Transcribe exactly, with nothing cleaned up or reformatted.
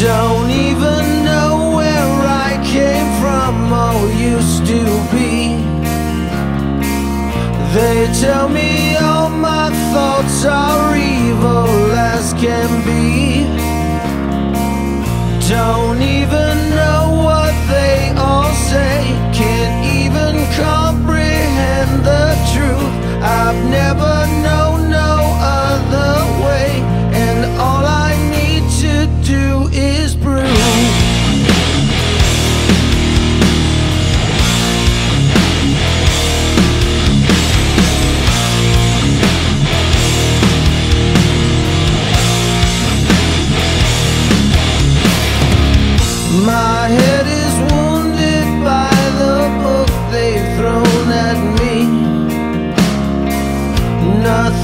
Don't even know where I came from or used to be. They tell me all my thoughts are evil as can be. Don't even know what they all say, can't even comprehend the truth. I've never known no other way, and all I need to do is breathe. My head is wounded by the book they've thrown at me. Nothing